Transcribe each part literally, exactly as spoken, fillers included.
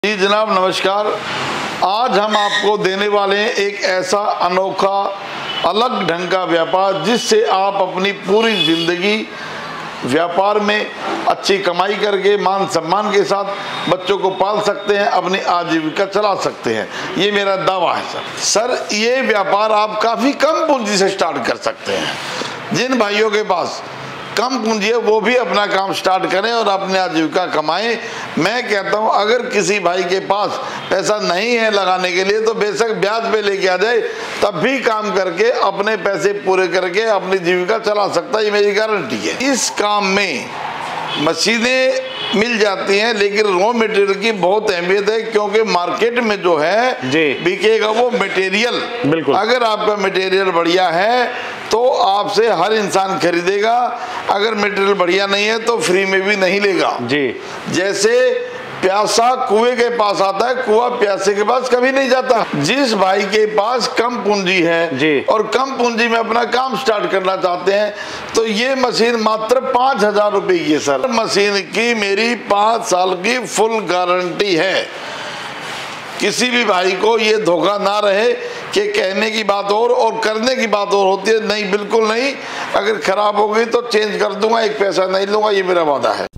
जी जनाब नमस्कार। आज हम आपको देने वाले हैं एक ऐसा अनोखा अलग ढंग का व्यापार जिससे आप अपनी पूरी जिंदगी व्यापार में अच्छी कमाई करके मान सम्मान के साथ बच्चों को पाल सकते हैं, अपनी आजीविका चला सकते हैं। ये मेरा दावा है सर। सर ये व्यापार आप काफ़ी कम पूंजी से स्टार्ट कर सकते हैं। जिन भाइयों के पास कम पूंजी है वो भी अपना काम स्टार्ट करें और अपनी आजीविका कमाएं। मैं कहता हूं अगर किसी भाई के पास पैसा नहीं है लगाने के लिए तो बेशक ब्याज पे लेके आ जाए, तब भी काम करके अपने पैसे पूरे करके अपनी जीविका चला सकता है, ये मेरी गारंटी है। इस काम में मशीनें मिल जाती हैं लेकिन रॉ मटेरियल की बहुत अहमियत है, क्योंकि मार्केट में जो है बिकेगा वो मटेरियल। बिल्कुल, अगर आपका मटेरियल बढ़िया है तो आपसे हर इंसान खरीदेगा, अगर मटेरियल बढ़िया नहीं है तो फ्री में भी नहीं लेगा जी। जैसे प्यासा कुएं के पास आता है, कुआं प्यासे के पास कभी नहीं जाता। जिस भाई के पास कम पूंजी है जी और कम पूंजी में अपना काम स्टार्ट करना चाहते हैं तो ये मशीन मात्र पाँच हजार रुपये की है सर। मशीन की मेरी पाँच साल की फुल गारंटी है। किसी भी भाई को ये धोखा ना रहे कि कहने की बात और और करने की बात और होती है। नहीं, बिल्कुल नहीं। अगर खराब हो गई तो चेंज कर दूंगा, एक पैसा नहीं लूंगा, ये मेरा वादा है।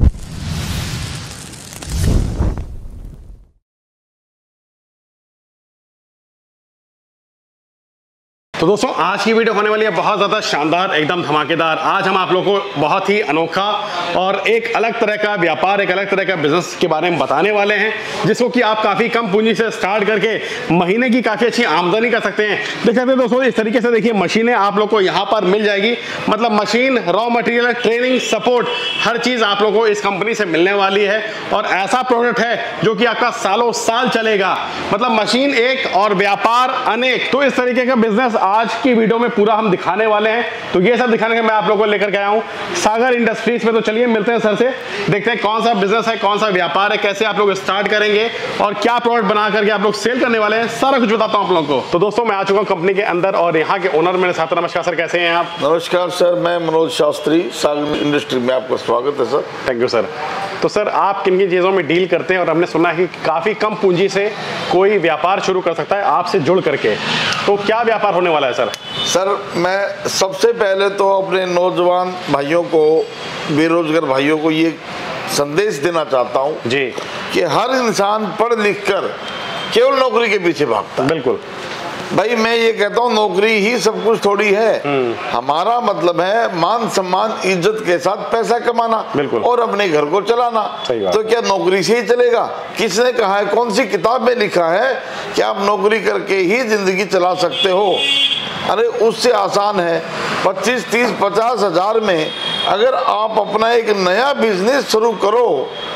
तो दोस्तों आज की वीडियो होने वाली है बहुत ज़्यादा शानदार, एकदम धमाकेदार। आज हम आप लोगों को बहुत ही अनोखा और एक अलग तरह का व्यापार, एक अलग तरह का बिजनेस के बारे में बताने वाले हैं, जिसको कि आप काफ़ी कम पूंजी से स्टार्ट करके महीने की काफ़ी अच्छी आमदनी कर सकते हैं। देख सकते हैं दोस्तों, इस तरीके से देखिए मशीनें आप लोग को यहाँ पर मिल जाएगी। मतलब machine, raw material, training, support, हर चीज़ आप लोगों को इस कंपनी से मिलने वाली है। और ऐसा प्रोडक्ट है जो कि आपका सालों साल चलेगा। मतलब मशीन एक और व्यापार अनेक। तो इस तरीके का बिजनेस आज की वीडियो में पूरा हम दिखाने वाले हैं। तो ये सब दिखाने के मैं आप लोगों को लेकर के आया हूं सागर इंडस्ट्रीज में। तो चलिए मिलते हैं सर से, देखते हैं कौन सा बिजनेस है, कौन सा व्यापार है, कैसे आप लोग स्टार्ट करेंगे और क्या प्रोडक्ट बना करके आप लोग सेल करने वाले हैं, सारा कुछ बताता हूं आप लोगों को। तो दोस्तों मैं आ चुका हूं कंपनी के अंदर और यहाँ के ओनर मेरे साथ। नमस्कार सर, कैसे हैं आप? नमस्कार सर, मैं मनोज शास्त्री, सागर इंडस्ट्री में आपका स्वागत है सर। Thank you sir. तो सर आप किन किन चीज़ों में डील करते हैं? और हमने सुना है कि काफ़ी कम पूंजी से कोई व्यापार शुरू कर सकता है आपसे जुड़ करके, तो क्या व्यापार होने वाला है सर? सर मैं सबसे पहले तो अपने नौजवान भाइयों को, बेरोजगार भाइयों को ये संदेश देना चाहता हूँ जी कि हर इंसान पढ़ लिख कर केवल नौकरी के पीछे भागता है। बिल्कुल भाई, मैं ये कहता हूँ नौकरी ही सब कुछ थोड़ी है। हमारा मतलब है मान सम्मान इज्जत के साथ पैसा कमाना और अपने घर को चलाना। तो क्या नौकरी से ही चलेगा? किसने कहा है, कौन सी किताब में लिखा है कि आप नौकरी करके ही जिंदगी चला सकते हो? अरे उससे आसान है। पच्चीस तीस पचास हजार में अगर आप अपना एक नया बिजनेस शुरू करो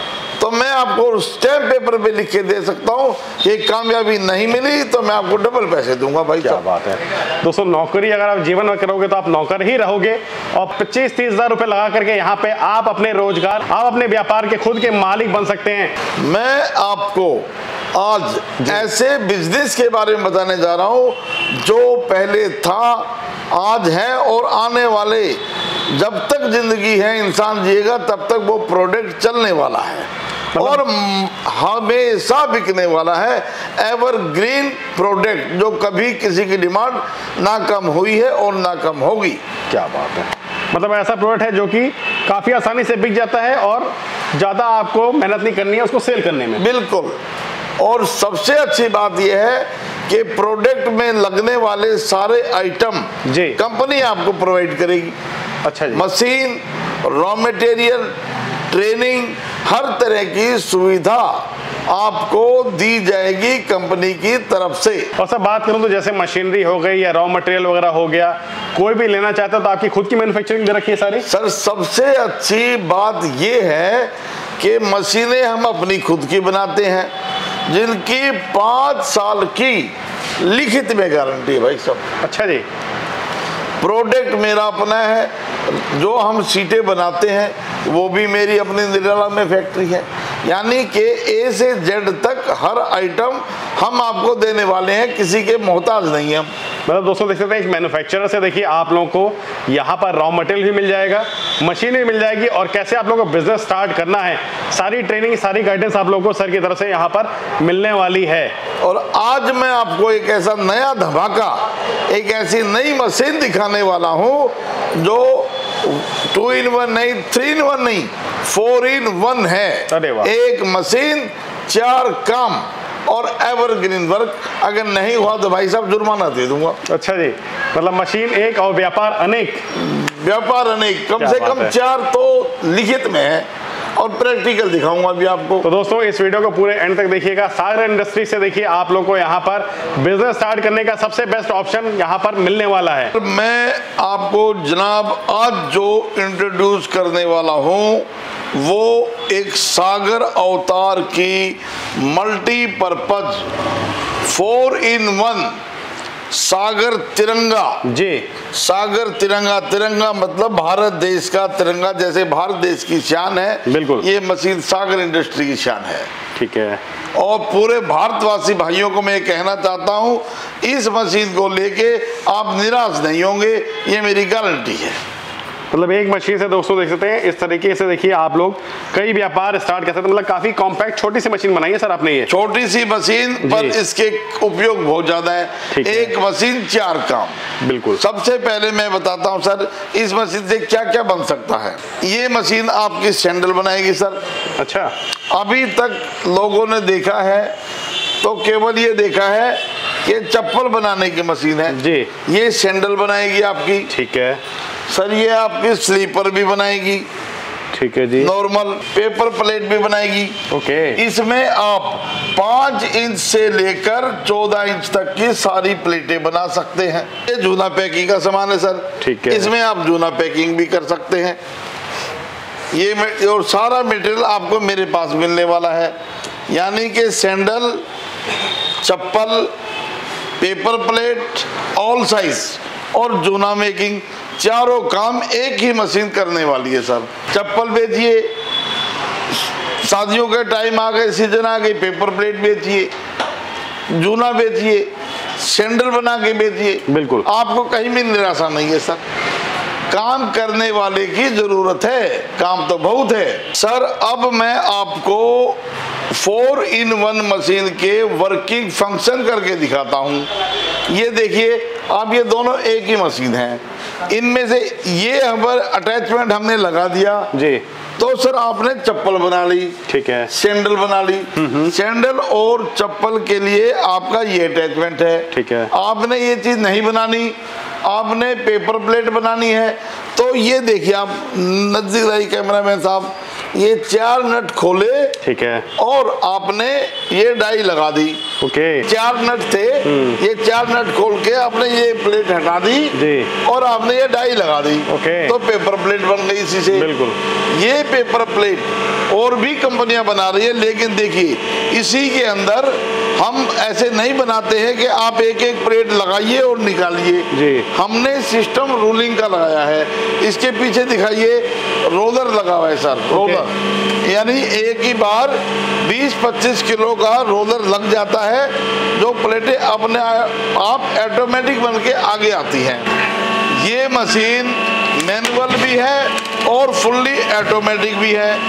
तो मैं आपको स्टैम्प पेपर पे लिख के दे सकता हूँ कि कामयाबी नहीं मिली तो मैं आपको डबल पैसे दूंगा। भाई क्या बात है दोस्तों, नौकरी अगर आप जीवन में करोगे तो आप नौकर ही रहोगे। और पच्चीस तीस हजार रुपए लगा करके यहाँ पे आप अपने रोजगार, आप अपने व्यापार के खुद के मालिक बन सकते हैं। मैं आपको आज ऐसे बिजनेस के बारे में बताने जा रहा हूँ जो पहले था, आज है और आने वाले जब तक जिंदगी है, इंसान जिएगा तब तक वो प्रोडक्ट चलने वाला है और हमेशा बिकने वाला है। एवरग्रीन प्रोडक्ट जो कभी किसी की डिमांड ना कम हुई है और ना कम होगी। क्या बात है, मतलब ऐसा प्रोडक्ट है जो कि काफी आसानी से बिक जाता है और ज्यादा आपको मेहनत नहीं करनी है उसको सेल करने में। बिल्कुल। और सबसे अच्छी बात यह है कि प्रोडक्ट में लगने वाले सारे आइटम जी कंपनी आपको प्रोवाइड करेगी। अच्छा जी। मशीन, रॉ मटेरियल, ट्रेनिंग, हर तरह की सुविधा आपको दी जाएगी कंपनी की तरफ से। और सर बात करूं तो जैसे मशीनरी हो गई या रॉ मटेरियल वगैरह हो गया, कोई भी लेना चाहता है तो आपकी खुद की मैन्युफैक्चरिंग दे रखी है सारी? सर सबसे अच्छी बात ये है कि मशीनें हम अपनी खुद की बनाते हैं, जिनकी पाँच साल की लिखित में गारंटी है भाई साहब। अच्छा जी। प्रोडक्ट मेरा अपना है, जो हम सीटें बनाते हैं वो भी मेरी अपनी निराला में फैक्ट्री है। यानी कि ए से जेड तक हर आइटम हम आपको देने वाले हैं, किसी के मोहताज नहीं हम। मतलब दोस्तों देख सकते हैं, एक मैन्युफैक्चरर से देखिए आप लोगों को यहाँ पर रॉ मटेरियल भी मिल जाएगा, मशीन भी मिल जाएगी, और कैसे आप लोगों को बिजनेस स्टार्ट करना है सारी ट्रेनिंग, सारी गाइडेंस आप लोगों को सर की तरफ से यहाँ पर मिलने वाली है। और आज मैं आपको एक ऐसा नया धमाका, एक ऐसी नई मशीन दिखाने वाला हूँ जो टू इन वन नहीं, थ्री इन वन नहीं, फोर इन वन है। अरे वाह। एक मशीन, चार काम और एवरग्रीन वर्क। अगर नहीं हुआ तो भाई साहब जुर्माना दे दूंगा। अच्छा जी, मतलब मशीन एक और व्यापार अनेक। व्यापार अनेक, कम से कम चार तो लिखित में है और प्रैक्टिकल दिखाऊंगा अभी आपको। तो दोस्तों इस वीडियो को पूरे एंड तक देखिएगा। सागर इंडस्ट्री से देखिए आप लोगों को यहाँ पर बिजनेस स्टार्ट करने का सबसे बेस्ट ऑप्शन यहाँ पर मिलने वाला है। मैं आपको जनाब आज जो इंट्रोड्यूस करने वाला हूँ वो एक सागर अवतार की multipurpose four in one Sagar Tiranga. जी, सागर तिरंगा, तिरंगा मतलब भारत देश का तिरंगा, जैसे भारत देश की शान है, बिल्कुल ये मशीन सागर इंडस्ट्री की शान है। ठीक है। और पूरे भारतवासी भाइयों को मैं कहना चाहता हूँ, इस मशीन को लेके आप निराश नहीं होंगे, ये मेरी गारंटी है। मतलब एक मशीन से दोस्तों देख सकते हैं इस तरीके से देखिए आप लोग कई व्यापार स्टार्ट कर सकते हैं। मतलब काफी कॉम्पैक्ट छोटी सी मशीन बनाई है सर आपने। ये छोटी सी मशीन पर इसके उपयोग बहुत ज्यादा है। एक मशीन चार काम। बिल्कुल। सबसे पहले मैं बताता हूं सर, इस मशीन से क्या क्या बन सकता है। ये मशीन आपकी सैंडल बनाएगी सर। अच्छा। अभी तक लोगों ने देखा है तो केवल ये देखा है कि चप्पल बनाने की मशीन है जी। ये सैंडल बनाएगी आपकी। ठीक है सर, ये आपकी स्लीपर भी बनाएगी। ठीक है जी। नॉर्मल पेपर प्लेट भी बनाएगी। ओके। इसमें आप पाँच इंच से लेकर चौदह इंच तक की सारी प्लेटें बना सकते हैं। ये जूना पैकिंग का सामान है सर। ठीक है। इसमें आप जूना पैकिंग भी कर सकते हैं। ये और सारा मटेरियल आपको मेरे पास मिलने वाला है, यानी कि सैंडल, चप्पल, पेपर प्लेट, ऑल साइज और जूना मेकिंग, चारों काम एक ही मशीन करने वाली है सर। चप्पल बेचिए, शादियों के टाइम आ गए, सीजन आ गई, पेपर प्लेट बेचिए, जूना बेचिए, सैंडल बना के बेचिए। बिल्कुल। आपको कहीं भी निराशा नहीं है सर। काम करने वाले की जरूरत है, काम तो बहुत है सर। अब मैं आपको फोर इन वन मशीन के वर्किंग फंक्शन करके दिखाता हूं। ये देखिए, आप ये दोनों एक ही मशीन है। इनमें से ये हमारे अटैचमेंट हमने लगा दिया जी, तो सर आपने चप्पल बना ली। ठीक है। सैंडल बना ली। सैंडल और चप्पल के लिए आपका ये अटैचमेंट है। ठीक है। आपने ये चीज नहीं बनानी, आपने पेपर प्लेट बनानी है, तो ये देखिए आप नजदीक रही कैमरामैन साहब, ये चार नट खोले। ठीक है। और आपने ये डाई लगा दी। ओके। चार नट थे, ये चार नट खोल के आपने ये प्लेट हटा दी जी। और आपने ये डाई लगा दी। ओके। तो पेपर प्लेट बन गई इसी से। बिल्कुल। ये पेपर प्लेट और भी कंपनियां बना रही है, लेकिन देखिए इसी के अंदर हम ऐसे नहीं बनाते हैं कि आप एक एक प्लेट लगाइए और निकालिए जी। हमने सिस्टम रूलिंग का लगाया है। इसके पीछे दिखाइए रोलर लगा हुआ है सर। रोलर यानी एक ही बार बीस पच्चीस किलो का रोलर लग जाता है, जो प्लेटें अपने आप ऑटोमेटिक बन के आगे आती हैं। ये मशीन मैनुअल भी है और फुल्ली ऑटोमेटिक भी है।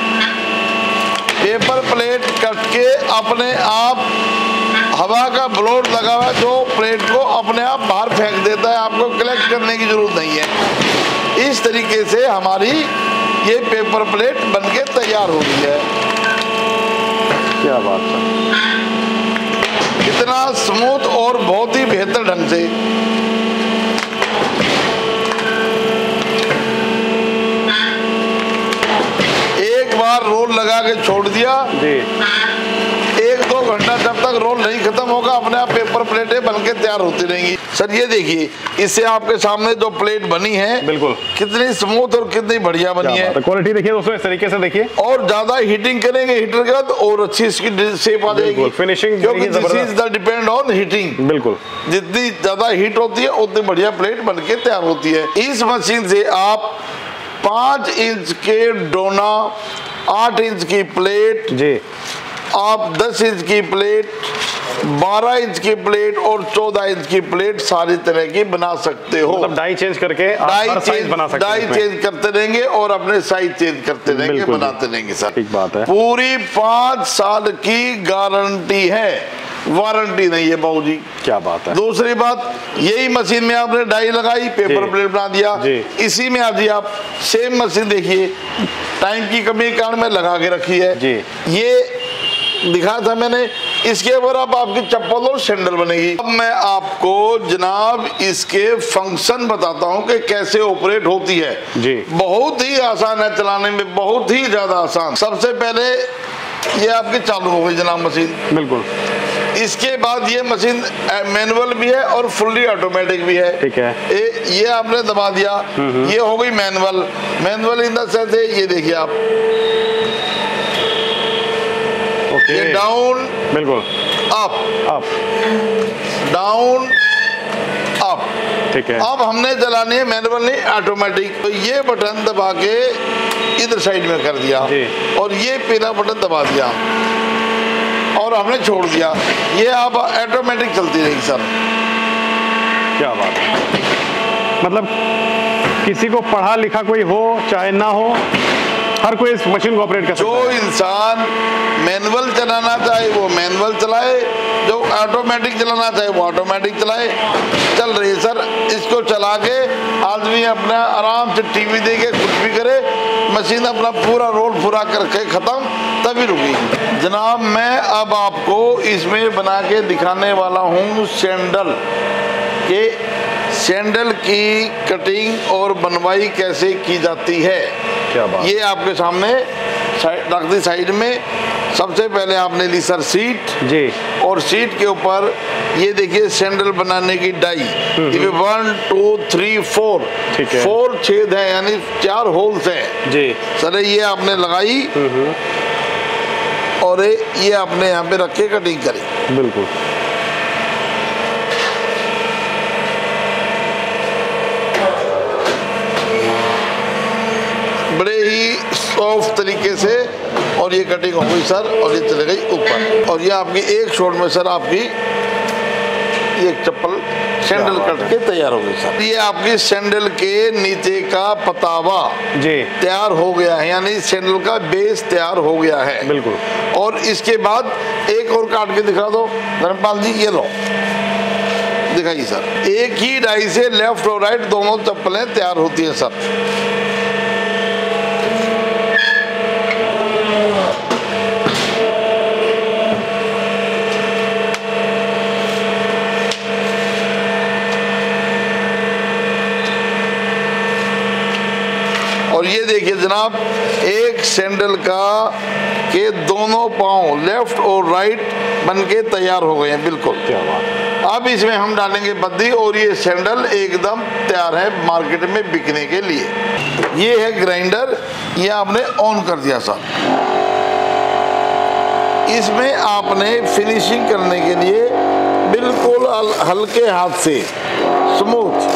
पेपर प्लेट कट के अपने आप हवा का ब्लोड लगा हुआ है, जो प्लेट को अपने आप बाहर फेंक देता है, आपको कलेक्ट करने की जरूरत नहीं है। इस तरीके से हमारी ये पेपर प्लेट बनके तैयार हो रही है। क्या बात है, कितना स्मूथ और बहुत ही बेहतर ढंग से। एक बार रोल लगा के छोड़ दिया जी, एक दो घंटा जब तक रोल नहीं खत्म होगा अपने आप पेपर प्लेटें बनके तैयार होती रहेंगी। सर ये देखिए, इससे आपके सामने जो प्लेट बनी है बिल्कुल कितनी स्मूथ और कितनी बढ़िया बनी है। क्वालिटी देखिए दोस्तों इस तरीके से देखिए। और ज्यादा हीटिंग करेंगे हीटर के बाद और अच्छी इसकी शेप आ जाएगी, फिनिशिंग, क्योंकि this is the depend on heating. बिल्कुल, जितनी ज्यादा हीट होती है उतनी बढ़िया प्लेट बनके तैयार होती है। इस मशीन से आप पांच इंच के डोना, आठ इंच की प्लेट जी, आप दस इंच की प्लेट, बारह इंच की प्लेट और चौदह इंच की प्लेट सारी तरह की बना सकते हो। मतलब डाई चेंज करके आप डाई हर साइज चेंज बना सकते डाई हैं चेंज करते रहेंगे और अपने साइज चेंज करते रहेंगे, बनाते रहेंगे सर। ठीक बात है। पूरी पांच साल की गारंटी है, वारंटी नहीं है बाबू जी। क्या बात है। दूसरी बात, यही मशीन में आपने डाई लगाई, पेपर प्लेट बना दिया, इसी में आज आप सेम मशीन देखिए, टाइम की कमी के कारण मैं लगा के रखी है जी। ये दिखा था मैंने, इसके ऊपर अब आपकी चप्पल और सैंडल बनेगी। अब मैं आपको जनाब इसके फंक्शन बताता हूँ कि कैसे ऑपरेट होती है जी। बहुत ही आसान है चलाने में, बहुत ही ज्यादा आसान। सबसे पहले ये आपकी चालू हो गई जनाब मशीन, बिल्कुल। इसके बाद ये मशीन मैनुअल भी है और फुल्ली ऑटोमेटिक भी है। ठीक है। ए, ये आपने दबा दिया, ये हो गई manual. Manual in the sense है, ये देखिए आप, ये डाउन, बिल्कुल, अप अप, डाउन, अप। ठीक है। अब हमने चलानी है मैनुअल नहीं ऑटोमेटिक, तो ये बटन दबा के इधर साइड में कर दिया और ये पीला बटन दबा दिया और हमने छोड़ दिया, ये अब ऑटोमेटिक चलती रहेगी सर। क्या बात है। मतलब किसी को पढ़ा लिखा कोई हो चाहे ना हो, हर कोई इस मशीन को ऑपरेट कर सकता है। जो इंसान मैनुअल चलाना चाहे वो मैनुअल चलाए, जो ऑटोमेटिक चलाना चाहे वो ऑटोमेटिक चलाए। चल रही है सर, इसको चला के आदमी अपना आराम से टीवी देखे, कुछ भी करे, मशीन अपना पूरा रोल पूरा करके खत्म, तभी रुकी। जनाब मैं अब आपको इसमें बना के दिखाने वाला हूँ सैंडल के, सैंडल की कटिंग और बनवाई कैसे की जाती है। क्या बात। ये आपके सामने रख दी साइड में। सबसे पहले आपने ली सर सीट जी, और सीट के ऊपर ये देखिए सैंडल बनाने की die, one two three four, ठीक है, फोर छेद है यानी चार होल्स हैं जी सर। ये आपने लगाई और ये आपने यहाँ पे रख के कटिंग करी। बिल्कुल। बड़े ही सॉफ्ट तरीके से और ये कटिंग हो गई सर और ये चले गई ऊपर। और ये आपकी एक शॉट में सर आपकी ये चप्पल सैंडल कट के तैयार हो गई सर। ये आपकी सैंडल के नीचे का पतावा जी तैयार हो गया है, यानी सैंडल का बेस तैयार हो गया है। बिल्कुल। और इसके बाद एक और काट के दिखा दो धर्मपाल जी, ये लो दिखाइए सर। एक ही डाई से लेफ्ट और राइट दोनों चप्पलें तैयार होती है सर। और ये देखिए जनाब, एक सैंडल का के दोनों पांव लेफ्ट और राइट बनके तैयार हो गए हैं। बिल्कुल। क्या बात है। अब इसमें हम डालेंगे बद्दी और ये सैंडल एकदम तैयार है मार्केट में बिकने के लिए। ये है ग्राइंडर, ये आपने ऑन कर दिया सर। इसमें आपने फिनिशिंग करने के लिए बिल्कुल हल्के हाथ से स्मूथ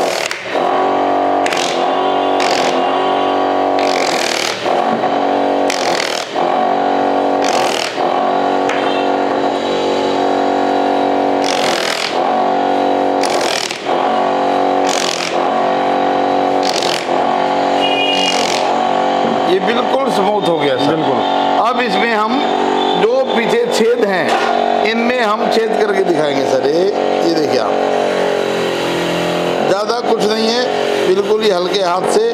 बिल्कुल स्मूथ हो गया सर। बिल्कुल। अब इसमें हम जो पीछे छेद हैं इनमें हम छेद करके दिखाएंगे सर। ये ये देखिए आप, ज्यादा कुछ नहीं है, बिल्कुल ही हल्के हाथ से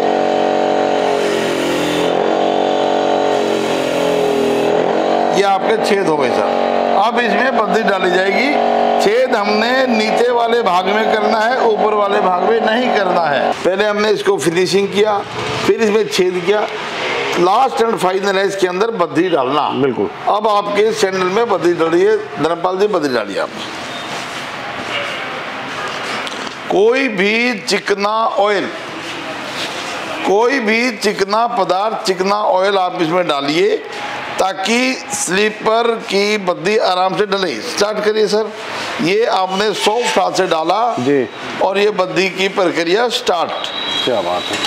ये आपके छेद हो गए सर। अब इसमें बद्दी डाली जाएगी। छेद हमने नीचे वाले भाग में करना है, ऊपर वाले भाग में नहीं करना है। पहले हमने इसको फिनिशिंग किया, फिर इसमें छेद किया, लास्ट एंड फाइनल है इसके अंदर बद्दी डालना। बिल्कुल। अब आपके सैंडल में बद्दी डालिए धर्मपाल जी, बद्दी डालिए आप। कोई भी चिकना ऑयल, कोई भी चिकना पदार्थ, चिकना ऑयल आप इसमें डालिए ताकि स्लीपर की बद्दी आराम से डले। स्टार्ट करिए सर। ये आपने सॉफ्ट हाथ से डाला जी और ये बद्दी की प्रक्रिया स्टार्ट। क्या बात है।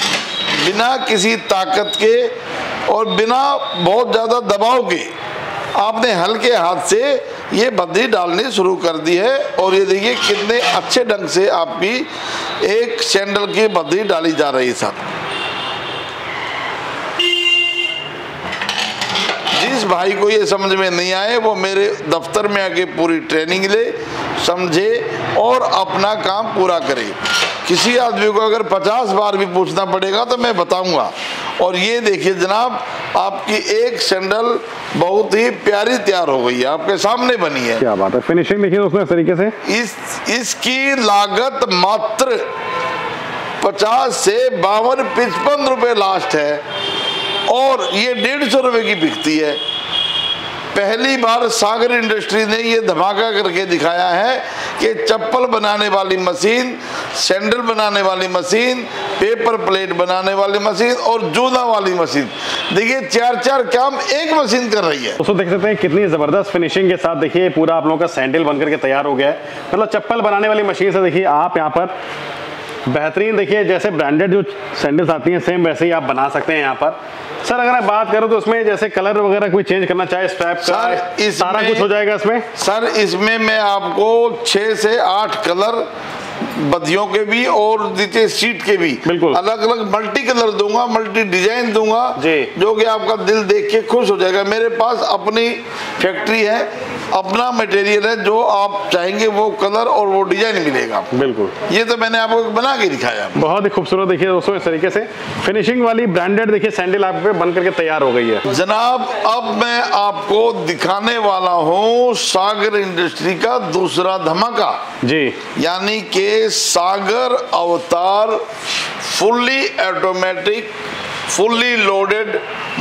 बिना किसी ताकत के और बिना बहुत ज़्यादा दबाव के आपने हल्के हाथ से ये बद्धी डालनी शुरू कर दी है और ये देखिए कितने अच्छे ढंग से आपकी एक सैंडल की बद्धी डाली जा रही है साहब। जिस भाई को ये समझ में नहीं आए वो मेरे दफ्तर में आके पूरी ट्रेनिंग ले, समझे और अपना काम पूरा करे। किसी आदमी को अगर पचास बार भी पूछना पड़ेगा तो मैं बताऊंगा। और ये देखिए जनाब, आपकी एक सैंडल बहुत ही प्यारी तैयार हो गई है, आपके सामने बनी है। क्या बात है, फिनिशिंग देखिए दोस्तों इस तरीके से। इस इसकी लागत मात्र पचास से बावन पचपन रुपए लास्ट है और ये डेढ़ सौ रुपए की बिकती है। पहली बार सागर इंडस्ट्री ने ये धमाका करके दिखाया है कि चप्पल बनाने वाली मशीन, सैंडल बनाने वाली मशीन, पेपर प्लेट बनाने वाली मशीन और जूता वाली मशीन, देखिए चार चार काम एक मशीन कर रही है। दोस्तों देख सकते हैं कितनी जबरदस्त फिनिशिंग के साथ देखिए पूरा आप लोगों का सैंडल बनकर के तैयार हो गया है। मतलब चप्पल बनाने वाली मशीन से देखिए आप यहाँ पर बेहतरीन देखिए जैसे ब्रांडेड जो सैंडल्स आती हैं सेम वैसे ही आप बना सकते हैं यहाँ पर। सर अगर मैं बात करूं तो उसमें जैसे कलर वगैरह कोई चेंज करना चाहे स्ट्रैप का, सारा कुछ हो जाएगा इसमें? सर इसमें मैं आपको छह से आठ कलर बद्धियों के भी और नीचे सीट के भी बिल्कुल अलग अलग मल्टी कलर दूंगा, मल्टी डिजाइन दूंगा जो कि आपका दिल देख के खुश हो जाएगा। मेरे पास अपनी फैक्ट्री है, अपना मटेरियल है, जो आप चाहेंगे वो कलर और वो डिजाइन मिलेगा। बिल्कुल, ये तो मैंने आपको बना के दिखाया। बहुत ही खूबसूरत देखिए दोस्तों इस तरीके से फिनिशिंग वाली ब्रांडेड देखिए सैंडल आप पे बन करके तैयार हो गई है। जनाब अब मैं आपको दिखाने वाला हूँ सागर इंडस्ट्री का दूसरा धमाका जी, यानी कि Sagar Avtar fully automatic fully loaded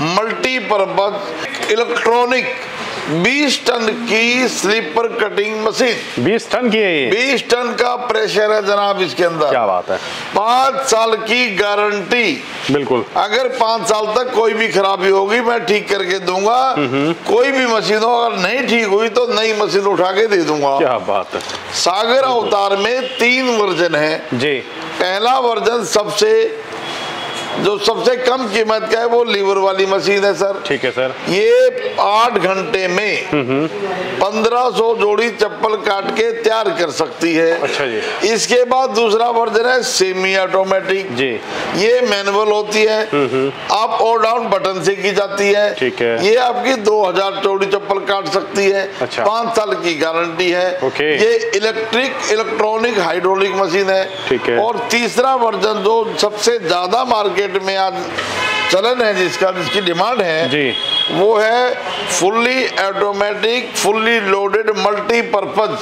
multipurpose electronic बीस टन की स्लीपर कटिंग मशीन। बीस टन की है ये? बीस टन का प्रेशर है जनाब इसके अंदर। क्या बात है। पाँच साल की गारंटी। बिल्कुल, अगर पाँच साल तक कोई भी खराबी होगी मैं ठीक करके दूंगा। कोई भी मशीन हो अगर नहीं ठीक हुई तो नई मशीन उठा के दे दूंगा। क्या बात है। सागर अवतार में तीन वर्जन है जी। पहला वर्जन सबसे जो सबसे कम कीमत का है वो लीवर वाली मशीन है सर। ठीक है सर। ये आठ घंटे में पंद्रह सौ जोड़ी चप्पल काट के तैयार कर सकती है। अच्छा जी। इसके बाद दूसरा वर्जन है सेमी ऑटोमेटिक जी। ये मैनुअल होती है, अप और डाउन बटन से की जाती है। ठीक है। ये आपकी दो हजार जोड़ी चप्पल काट सकती है। अच्छा। पाँच साल की गारंटी है। ओके। ये इलेक्ट्रिक इलेक्ट्रॉनिक हाइड्रोलिक मशीन है। ठीक है। और तीसरा वर्जन जो सबसे ज्यादा मार्केट में आज चलन है, जिसका जिसकी डिमांड है जी, वो है fully automatic fully loaded multipurpose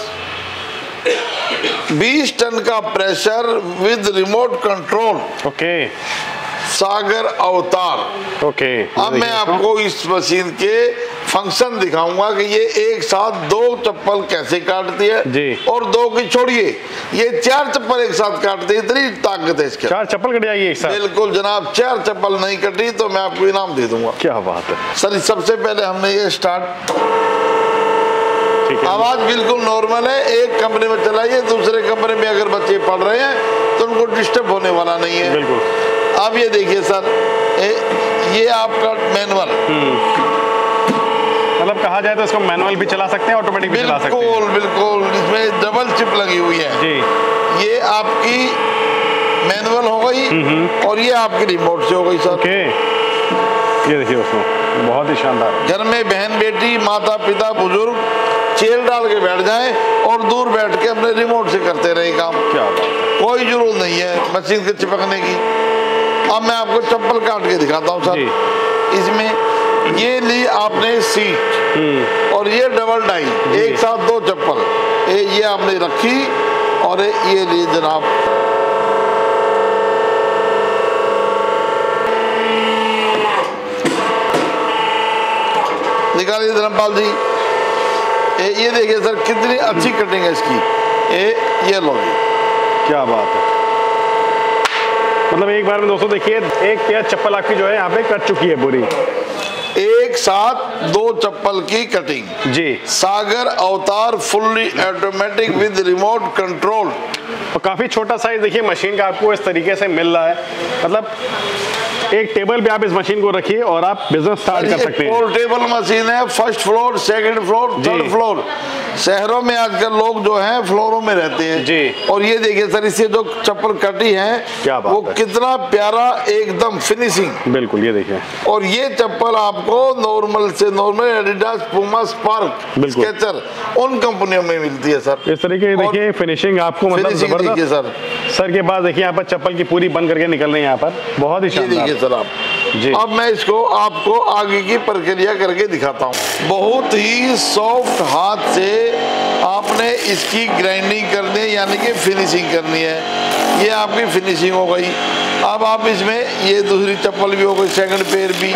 बीस टन का pressure with remote control. Okay. Sagar Avtar. Okay. अब मैं आपको इस मशीन के फंक्शन दिखाऊंगा कि ये एक साथ दो चप्पल कैसे काटती है जी। और दो की छोड़िए, ये चार चप्पल एक साथ काटती है, इतनी ताकत है इसके। चार चप्पल कट जाएगी एक साथ? बिल्कुल जनाब, चार चप्पल नहीं कटी तो मैं आपको इनाम दे दूंगा। क्या बात है सर। सबसे पहले हमने ये स्टार्ट, आवाज बिल्कुल नॉर्मल है, एक कमरे में चलाइए, दूसरे कमरे में अगर बच्चे पढ़ रहे हैं तो उनको डिस्टर्ब होने वाला नहीं है। बिल्कुल। अब ये देखिए सर, ए, ये आपका मैनुअल, मतलब कहा जाए तो इसको मैनुअल भी चला सकते हैं, ऑटोमेटिक भी चला सकते हैं। बिल्कुल बिल्कुल, इसमें डबल चिप लगी हुई है जी। ये आपकी मैनुअल हो गई और ये आपकी रिमोट से हो गई सर। ओके। ये देखिए दोस्तों, बहुत ही शानदार। घर में बहन बेटी माता पिता बुजुर्ग चेयर डाल के बैठ जाएं और दूर बैठ के अपने रिमोट से करते रहे काम। क्या बात है। कोई जरूरत नहीं है मशीन के चिपकने की। अब मैं आपको चप्पल काट के दिखाता हूँ सर। इसमें ये ली आपने सीट और ये डबल डाई, एक साथ दो चप्पल, ये, ये आपने रखी और ये ली जनाब। निकालिए धर्मपाल जी। ए, ये देखिए सर कितनी अच्छी कटिंग है इसकी। ए, ये लो जी। क्या बात है। मतलब एक बार में दोस्तों देखिए एक पेयर चप्पल आपकी जो है यहाँ पे कट चुकी है पूरी। एक साथ दो चप्पल की कटिंग जी। Sagar Avtar fully automatic with remote control. और काफी छोटा साइज देखिए मशीन का आपको इस तरीके से मिल रहा है। मतलब एक टेबल पे आप इस मशीन को रखिए और आप बिजनेस स्टार्ट कर सकते हैं। पोर्टेबल मशीन है, first floor, second floor, third floor. शहरों में आजकल लोग जो हैं फ्लोरों में रहते हैं जी। और ये देखिए सर, इससे जो चप्पल कटी है क्या बात वो है। कितना प्यारा एकदम फिनिशिंग। बिल्कुल, ये देखिए। और ये चप्पल आपको नॉर्मल से normal Adidas, Puma, Spark, Skechers उन कंपनियों में मिलती है सर। इस तरीके देखिए फिनिशिंग आपको मतलब जबरदस्त सर। सर के बाद देखिए यहाँ पर चप्पल की पूरी बन करके निकल रही है, यहाँ पर बहुत ही शानदार। देखिए सर आप जी। अब मैं इसको आपको आगे की प्रक्रिया करके दिखाता हूँ। बहुत ही सॉफ्ट हाथ से आपने इसकी ग्राइंडिंग करनी है, यानी कि फिनिशिंग करनी है। ये आपकी फिनिशिंग हो गई। अब आप इसमें ये दूसरी चप्पल भी हो गई, सेकंड पेयर भी।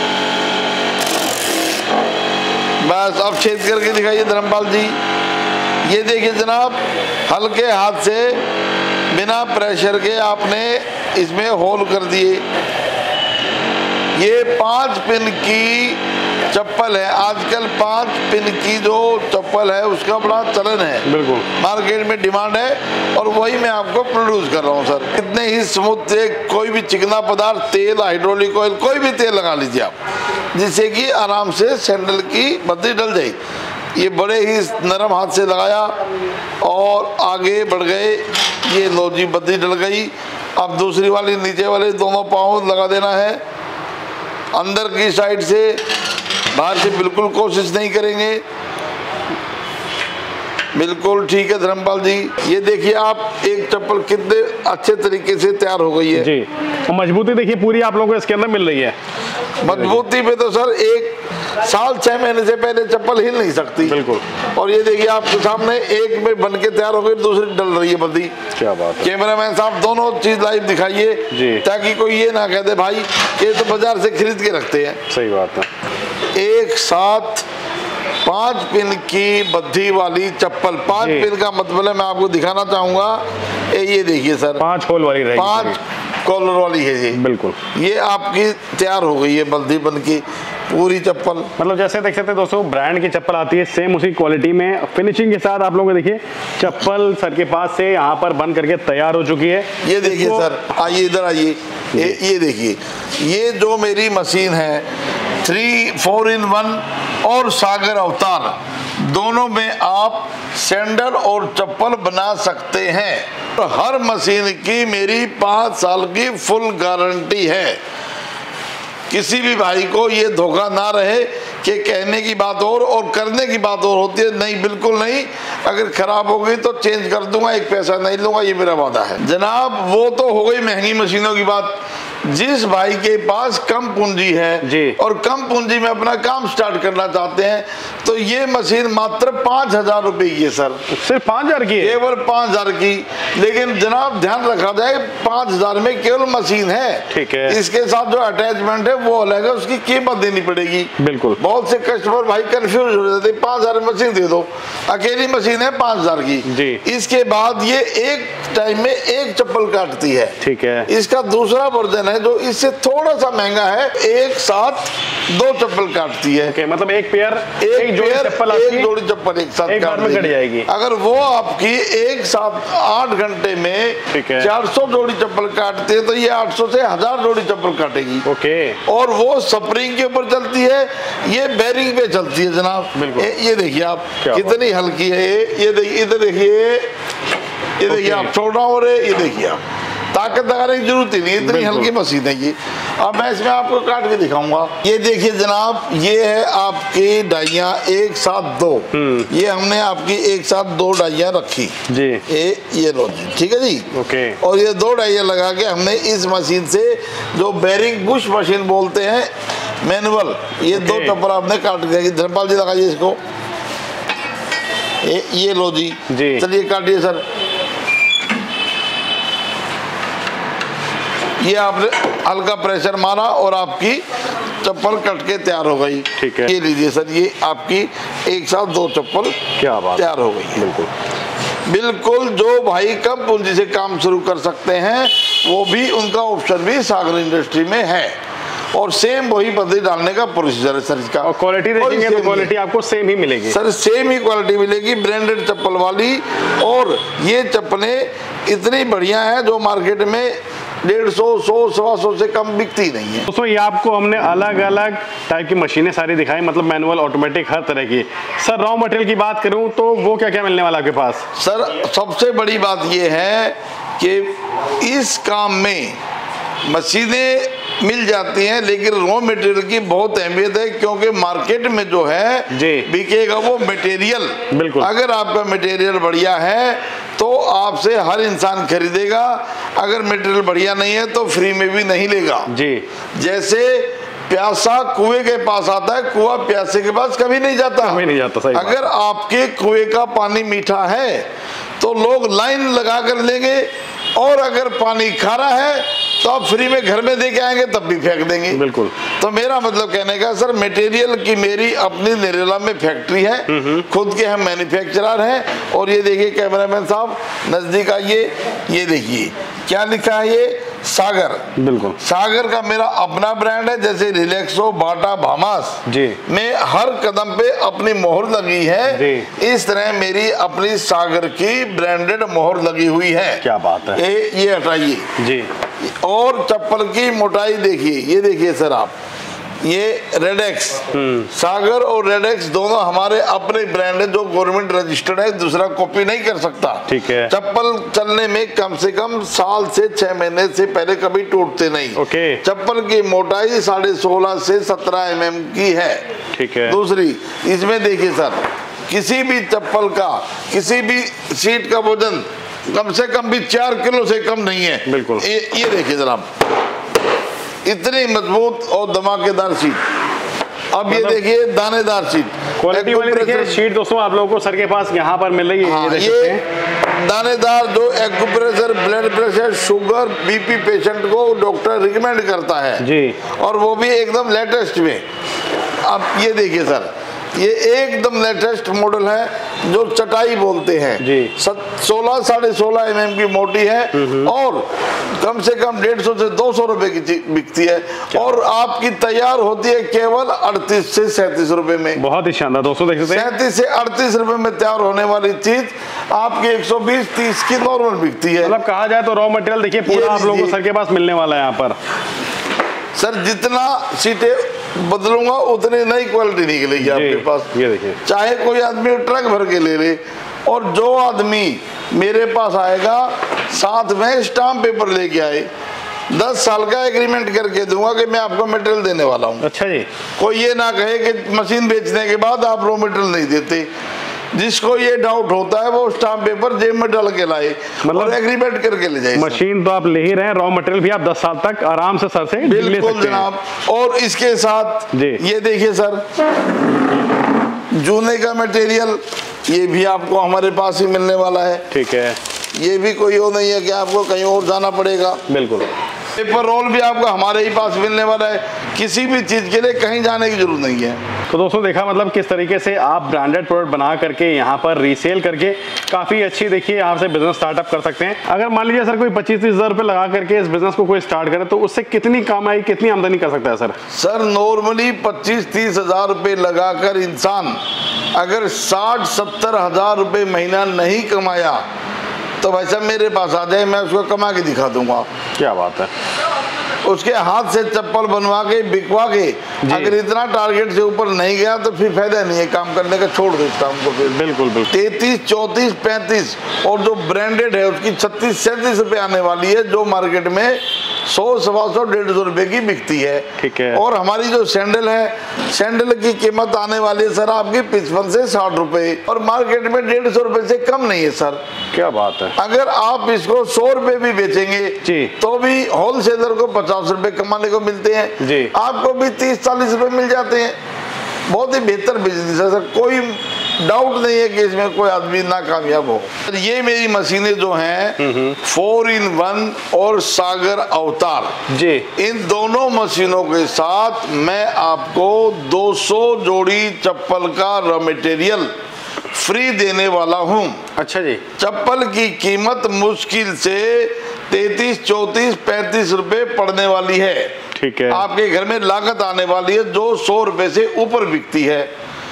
बस अब छेद करके दिखाइए धर्मपाल जी। ये देखिए जनाब, हल्के हाथ से बिना प्रेशर के आपने इसमें होल कर दिए। ये पांच पिन की चप्पल है। आजकल पांच पिन की जो चप्पल है उसका बड़ा चलन है, बिल्कुल मार्केट में डिमांड है और वही मैं आपको प्रोड्यूस कर रहा हूँ सर। कितने ही स्मूथ से कोई भी चिकना पदार्थ, तेल, हाइड्रोलिक ऑयल, कोई भी तेल लगा लीजिए आप, जिससे कि आराम से सैंडल की बत्ती डल जाए। ये बड़े ही नरम हाथ से लगाया और आगे बढ़ गए। ये लो जी, बत्ती डल गई। अब दूसरी वाली नीचे वाले दोनों पाँव लगा देना है। अंदर की साइड से, बाहर से बिल्कुल कोशिश नहीं करेंगे। बिल्कुल ठीक है धर्मपाल जी। ये देखिए आप, एक चप्पल कितने अच्छे तरीके से तैयार हो गई है जी। और मजबूती देखिए पूरी आप लोगों को इसके अंदर मिल रही है। मजबूती पे तो सर एक साल छह महीने से पहले चप्पल हिल नहीं सकती। बिल्कुल। और ये देखिए आपके सामने एक में बन के तैयार हो गई, दूसरी डल रही है बल्दी। क्या बात है। कैमरामैन साहब दोनों चीज लाइव दिखाइए, ताकि कोई ये ना कह दे भाई ये तो बाजार से खरीद के रखते हैं। सही बात है। एक साथ पांच पिन की बद्धी वाली चप्पल। पांच पिन का मतलब है, मैं आपको दिखाना चाहूंगा, ये देखिए सर, पांच होल वाली रहेगी, पांच कॉलर वाली है जी। बिल्कुल। ये आपकी तैयार हो गई है बल्दी बन की पूरी चप्पल। मतलब जैसे देख सकते हैं दोस्तों, ब्रांड की चप्पल आती है सेम उसी क्वालिटी में, फिनिशिंग के साथ। आप लोगों को देखिए चप्पल सर के पास से यहाँ पर बन करके तैयार हो चुकी है। ये देखिए सर, आइए इधर आइए। ये ये देखिए, ये जो मेरी मशीन है थ्री फोर इन वन और सागर अवतार, दोनों में आप सैंडल और चप्पल बना सकते हैं। हर मशीन की मेरी पाँच साल की फुल गारंटी है। किसी भी भाई को ये धोखा ना रहे कि कहने की बात और और करने की बात और होती है। नहीं, बिल्कुल नहीं। अगर खराब हो गई तो चेंज कर दूंगा, एक पैसा नहीं लूंगा, ये मेरा वादा है जनाब। वो तो हो गई महंगी मशीनों की बात। जिस भाई के पास कम पूंजी है जी, और कम पूंजी में अपना काम स्टार्ट करना चाहते हैं, तो ये मशीन मात्र पाँच हजार रुपए की है सर। सिर्फ पाँच हजार की? केवल पाँच हजार की। लेकिन जनाब ध्यान रखा जाए, पाँच हजार में केवल मशीन है, ठीक है। इसके साथ जो अटैचमेंट है वो अलग है, उसकी कीमत देनी पड़ेगी। बिल्कुल। बहुत से कस्टमर भाई कंफ्यूज हो जाते हैं, पाँच हजार मशीन दे दो। अकेली मशीन है पाँच हजार की जी। इसके बाद ये एक टाइम में एक चप्पल काटती है, ठीक है। इसका दूसरा वर्जन है जो इससे थोड़ा सा महंगा है, एक साथ दो चप्पल काटती है। okay, मतलब एक पेयर, एक, एक जोड़ी चप्पल, एक जोड़ी चप्पल एक साथ एक बार में कट जाएगी। अगर वो आपकी एक साथ आठ घंटे में चार सौ जोड़ी चप्पल काटते हैं, तो ये आठ सौ से हजार जोड़ी चप्पल काटेगी। ओके। और वो स्प्रिंग के ऊपर चलती है, ये बेरिंग पे चलती है जनाब। ए, ये देखिए आप कितनी हल्की है। ये ये देखिए, इधर देखिए, ये देखिए आप, छोटा हो रहे, ये देखिए आप, ताकत लगाने की जरूरत ही नहीं, इतनी हल्की मशीन है ये। अब मैं इसमें आपको काट के दिखाऊंगा। ये देखिए जनाब, ये है आपकी डाइयाँ एक साथ दो। ये हमने आपकी एक साथ दो डाइयाँ रखी जी। ये ये लो जी, ठीक है जी। ओके। और ये दो डाइयाँ लगा के हमने इस मशीन से, जो बेरिंग बुश मशीन बोलते हैं, मैनुअल, ये दो चप्पल आपने काट के, धर्मपाल जी लगाइए इसको। ये ये लो जी, जी। चलिए काटिए सर। ये आपने हल्का प्रेशर मारा और आपकी चप्पल कट के तैयार हो गई। ठीक है। ये लीजिए सर, ये आपकी एक साथ दो चप्पल क्या बात तैयार हो गई। बिल्कुल बिल्कुल। जो भाई कम पूंजी से काम शुरू कर सकते हैं, वो भी, उनका ऑप्शन भी सागर इंडस्ट्री में है। और सेम वही बदली डालने का प्रोसीजर है सर इसका। और क्वालिटी देखेंगे तो क्वालिटी आपको सेम ही मिलेगी सर, सेम ही क्वालिटी मिलेगी, ब्रांडेड चप्पल वाली। और ये चप्पलें इतनी बढ़िया हैं जो मार्केट में डेढ़ सौ सौ सवा सौ से कम बिकती नहीं है। दोस्तों ये आपको हमने अलग अलग टाइप की मशीनें सारी दिखाई, मतलब मैनुअल, ऑटोमेटिक, हर तरह की। सर रॉ मटेरियल की बात करूं तो वो क्या क्या मिलने वाला आपके पास? सर सबसे बड़ी बात ये है कि इस काम में मशीनें मिल जाती हैं, लेकिन रॉ मटेरियल की बहुत अहमियत है, क्योंकि मार्केट में जो है जी बिकेगा वो मटेरियल। बिल्कुल। अगर आपका मटेरियल बढ़िया है तो आपसे हर इंसान खरीदेगा, अगर मटेरियल बढ़िया नहीं है तो फ्री में भी नहीं लेगा जी। जैसे प्यासा कुएं के पास आता है, कुआं प्यासे के पास कभी नहीं जाता, कभी नहीं जाता। सही बात। अगर आपके कुएं का पानी मीठा है तो लोग लाइन लगा कर लेंगे, और अगर पानी खारा है तो आप फ्री में घर में दे के आएंगे तब भी फेंक देंगे। बिल्कुल। तो मेरा मतलब कहने का सर, मटेरियल की मेरी अपनी निरेला में फैक्ट्री है, खुद के हम मैन्युफैक्चरर हैं। और ये देखिए कैमरामैन साहब नजदीक आइए, ये देखिए क्या लिखा है, ये सागर। बिल्कुल। सागर का मेरा अपना ब्रांड है, जैसे रिलैक्सो, बाटा, भामास जी में हर कदम पे अपनी मोहर लगी है जी। इस तरह मेरी अपनी सागर की ब्रांडेड मोहर लगी हुई है। क्या बात है। ये ये हटाइए जी। और चप्पल की मोटाई देखिए, ये देखिए सर आप, ये रेडेक्स, सागर और रेडेक्स दोनों हमारे अपने ब्रांड है, जो गवर्नमेंट रजिस्टर्ड है, दूसरा कॉपी नहीं कर सकता। ठीक है। चप्पल चलने में कम से कम साल से छह महीने से पहले कभी टूटते नहीं। ओके। चप्पल की मोटाई साढ़े सोलह से सत्रह एम एम की है। ठीक है। दूसरी इसमें देखिए सर, किसी भी चप्पल का, किसी भी सीट का वजन कम से कम भी चार किलो से कम नहीं है। बिल्कुल। ये, ये देखिए जनाब, इतनी मजबूत और धमाकेदार सीट। अब ये देखिए दानेदार सीट, क्वालिटी वाली देखिए शीट दोस्तों आप लोगों को सर के पास यहाँ पर मिल रही है। हाँ, ये, ये दानेदार जो acupressure, blood pressure, sugar, BP patient को डॉक्टर रिकमेंड करता है जी, और वो भी एकदम लेटेस्ट में। अब ये देखिए सर, ये एकदम लेटेस्ट मॉडल है जो चटाई बोलते हैं जी। सोलह साढ़े सोलह एम एम की मोटी है और कम से कम डेढ़ सौ से दो सौ रुपए की बिकती है, और आपकी तैयार होती है केवल अड़तीस से सैंतीस रुपए में। बहुत ही शानदार दोस्तों, देख सकते हैं सैंतीस से अड़तीस रुपए में तैयार होने वाली चीज आपकी एक सौ बीस तीस की नॉर्मल बिकती है। मतलब कहा जाए तो रॉ मटेरियल देखिए पूरा आप लोगों को सर के पास मिलने वाला है यहाँ पर। सर जितना सीटें बदलूंगा उतनी नई क्वालिटी निकलेगी आपके पास। ये देखिए, चाहे कोई आदमी ट्रक भर के ले ले, और जो आदमी मेरे पास आएगा साथ में स्टाम्प पेपर लेके आए, दस साल का एग्रीमेंट करके दूंगा कि मैं आपको मटेरियल देने वाला हूँ। अच्छा जी। कोई ये ना कहे कि मशीन बेचने के बाद आप रॉ मटेरियल नहीं देते। जिसको ये डाउट होता है वो स्टाम्प पेपर जेब में डाल के लाए, मतलब एग्रीमेंट करके ले जाए। मशीन तो आप ले ही रहे हैं, रॉ मटेरियल भी आप दस साल तक आराम से सर से ले सकते हैं। बिल्कुल जनाब। और इसके साथ ये देखिए सर, जूने का मटेरियल, ये भी आपको हमारे पास ही मिलने वाला है। ठीक है। ये भी कोई वो नहीं है कि आपको कहीं और जाना पड़ेगा। बिल्कुल। पेपर रोल भी आपको हमारे ही पास मिलने वाला है, किसी भी चीज के लिए कहीं जाने की जरूरत नहीं है। तो दोस्तों देखा मतलब किस तरीके से आप ब्रांडेड प्रोडक्ट बना करके यहाँ पर रीसेल करके काफी अच्छी देखिए यहाँ से बिजनेस स्टार्टअप कर सकते हैं। अगर मान लीजिए सर कोई पच्चीस तीस हजार रुपए लगा करके इस बिजनेस को कोई स्टार्ट करे तो उससे कितनी कमाई, कितनी आमदनी कर सकता है सर? सर नॉर्मली पच्चीस तीस हजार रुपए लगाकर इंसान अगर साठ सत्तर हजार रुपए महीना नहीं कमाया तो भाई साहब मेरे पास आ जाए, मैं उसको कमा के दिखा दूंगा। क्या बात है। उसके हाथ से चप्पल बनवा के बिकवा के अगर इतना टारगेट से ऊपर नहीं गया तो फिर फायदा नहीं है काम करने का, छोड़ दो इस काम को फिर। बिल्कुल बिल्कुल। तैतीस चौतीस पैंतीस और जो ब्रांडेड है उसकी छत्तीस सैंतीस रुपए आने वाली है, जो मार्केट में सौ सवा सौ डेढ़ सौ रुपए की बिकती है। ठीक है। और हमारी जो सैंडल है, सैंडल की कीमत आने वाली है सर आपकी पचपन से साठ रुपए, और मार्केट में डेढ़ सौ रुपए से कम नहीं है सर। क्या बात है। अगर आप इसको सौ रुपए भी बेचेंगे जी तो भी होलसेलर को पचास रुपए कमाने को मिलते हैं जी, आपको भी तीस चालीस रुपए मिल जाते हैं। बहुत ही बेहतर बिजनेस है सर, कोई डाउट नहीं है कि इसमें कोई आदमी ना कामयाब हो। ये मेरी मशीनें जो हैं फोर इन वन और सागर अवतार जी, इन दोनों मशीनों के साथ मैं आपको दो सौ जोड़ी चप्पल का रॉ मटेरियल फ्री देने वाला हूँ। अच्छा जी। चप्पल की कीमत मुश्किल से तैतीस चौतीस पैंतीस रुपए पड़ने वाली है। ठीक है। आपके घर में लागत आने वाली है जो सौ रुपए से ऊपर बिकती है।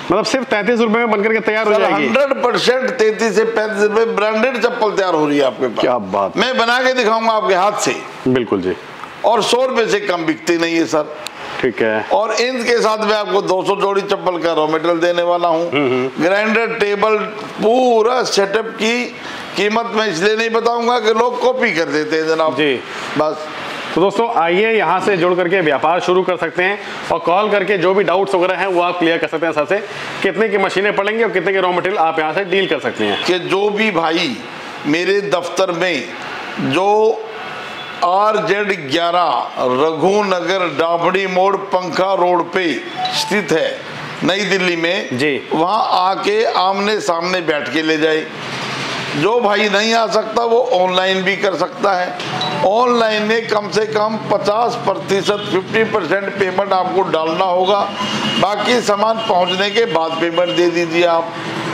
मतलब सिर्फ तैंतीस रुपए में बनकर के तैयार हो जाएगी। हंड्रेड परसेंट तैंतीस से पैंतीस रुपए ब्रांडेड चप्पल तैयार हो रही है आपके पास। क्या बात, मैं बना के दिखाऊंगा आपके हाथ से। बिल्कुल जी। और सौ रुपए से कम बिकती नहीं है सर। ठीक है। और इनके साथ मैं आपको दो सौ जोड़ी चप्पल का रॉ मटेरियल देने वाला हूँ। ग्राइंडर, टेबल, पूरा सेटअप की कीमत मैं इसलिए नहीं बताऊंगा कि लोग कॉपी कर देते हैं जनाब जी। बस। तो दोस्तों आइए यहाँ से जुड़ करके व्यापार शुरू कर सकते हैं और कॉल करके जो भी डाउट्स वगैरह हैं वो आप क्लियर कर सकते हैं सर से। कितने की मशीनें पड़ेंगी और कितने के रॉ मटेरियल आप यहाँ से डील कर सकते हैं। कि जो भी भाई मेरे दफ्तर में जो आर जेड ग्यारह रघुनगर डाबड़ी मोड़ पंखा रोड पे स्थित है नई दिल्ली में जी, वहाँ आके आमने सामने बैठ के ले जाए। जो भाई नहीं आ सकता वो ऑनलाइन भी कर सकता है। ऑनलाइन में कम से कम पचास प्रतिशत फिफ्टी परसेंट पेमेंट आपको डालना होगा, बाकी सामान पहुंचने के बाद पेमेंट दे दीजिए आप।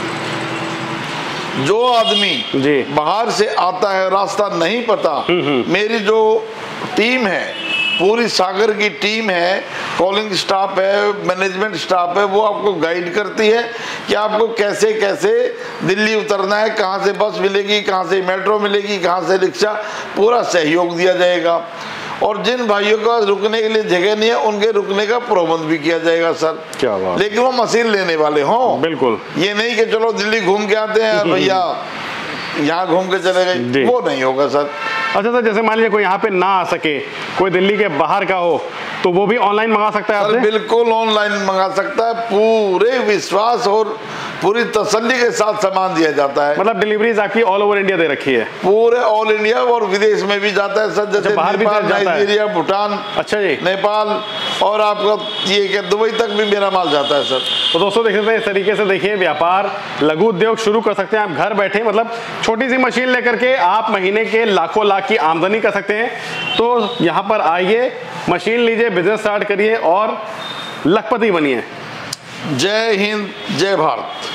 जो आदमी जी बाहर से आता है, रास्ता नहीं पता, मेरी जो टीम है, पूरी सागर की टीम है, कॉलिंग स्टाफ है, मैनेजमेंट स्टाफ है, वो आपको गाइड करती है कि आपको कैसे कैसे दिल्ली उतरना है, कहाँ से बस मिलेगी, कहाँ से मेट्रो मिलेगी, कहाँ से रिक्शा, पूरा सहयोग दिया जाएगा। और जिन भाइयों का रुकने के लिए जगह नहीं है उनके रुकने का प्रबंध भी किया जाएगा सर। क्या बात। लेकिन वो मशीन लेने वाले हों। बिल्कुल, ये नहीं कि चलो दिल्ली घूम के आते हैं भैया यहाँ घूम के चले गए, वो नहीं होगा सर। अच्छा सर, जैसे मान लीजिए कोई यहाँ पे ना आ सके, कोई दिल्ली के बाहर का हो, तो वो भी ऑनलाइन मंगा सकता है आपसे? बिल्कुल ऑनलाइन मंगा सकता है, पूरे विश्वास और पूरी तसल्ली के साथ सामान दिया जाता है। मतलब डिलीवरीज आपकी ऑल ओवर इंडिया दे रखी है? पूरे ऑल इंडिया और विदेश में भी जाता है सर, जैसे बाहर भी नेपाल, नाइजीरिया, भूटान। अच्छा जी। नेपाल और आपका ये क्या दुबई तक भी मेरा माल जाता है सर। तो दोस्तों देख सकते हैं, इस तरीके से देखिए व्यापार लघु उद्योग शुरू कर सकते हैं आप घर बैठे। मतलब छोटी सी मशीन लेकर के आप महीने के लाखों लाख की आमदनी कर सकते हैं। तो यहाँ पर आइए, मशीन लीजिए, बिजनेस स्टार्ट करिए और लखपति बनिए। जय हिंद, जय भारत।